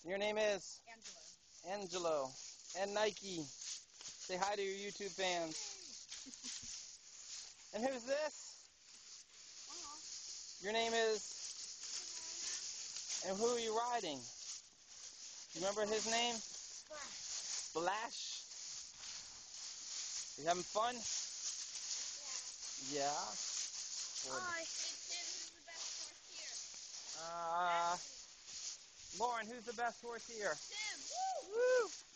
Your name is? Angela. Angelo. And Nike. Say hi to your YouTube fans. And who's this? Your name is? And who are you riding? You remember his name? Splash. You having fun? Yeah. Oh, I think Tim is the best horse here. Lauren, who's the best horse here? Tim! Woo!